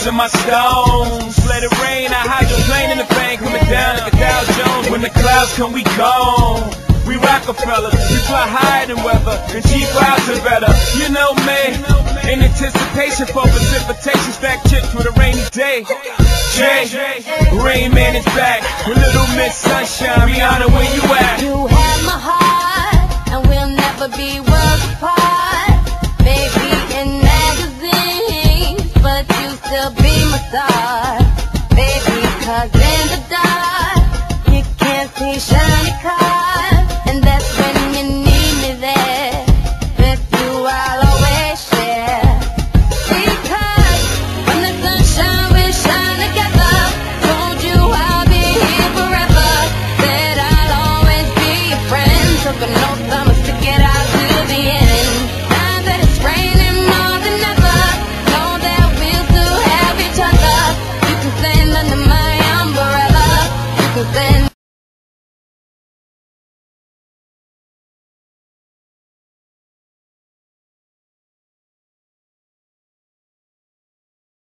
in my stones. Let it rain, I hydroplane in the bank, coming down like a Dow Jones. When the clouds come, we gone. We Rockefeller, we fly higher than weather, and cheap vibes are better. You know me, in anticipation for precipitation, stack chips for the rainy day. Jay, Rain Man is back with Little Miss Sunshine. Rihanna, where you at?